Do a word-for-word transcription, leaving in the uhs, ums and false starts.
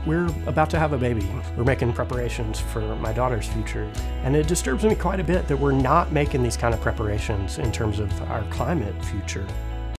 We're about to have a baby. We're making preparations for my daughter's future. And it disturbs me quite a bit that we're not making these kind of preparations in terms of our climate future.